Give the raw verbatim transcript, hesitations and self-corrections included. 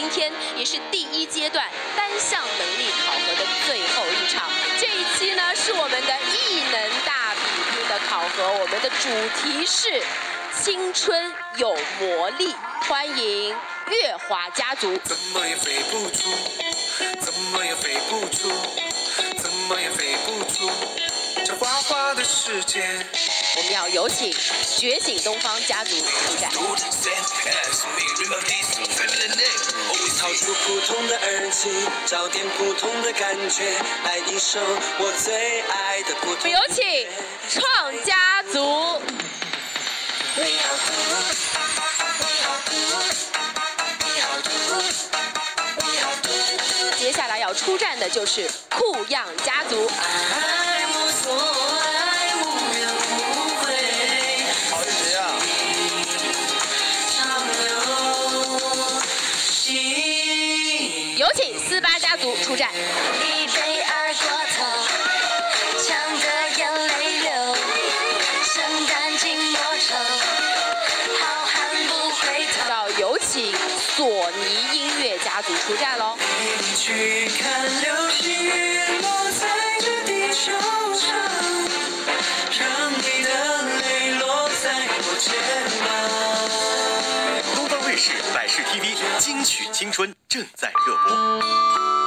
今天也是第一阶段单项能力考核的最后一场。这一期呢是我们的艺能大比拼的考核，我们的主题是青春有魔力，欢迎月华家族。 怎么也飞不出，怎么也飞不出，怎么也飞不出这花花的世界。 我们要有请觉醒东方家族出战。 掏出普通的耳机，找点普通的感觉，来一首我最爱的普通。 我们有请创家族。接下来要出战的就是酷样家族。 爱无所爱，无怨无悔。 好谁啊？ 长留心。 有请四八家族出战。 一杯二锅头，呛得眼泪流，生旦净末丑，好汉不回头。 要有请索尼音乐家族出战喽。 去看流星雨落在这地球上，让你的泪落在我肩膀。 东方卫视、百视 T V 金曲青春正在热播。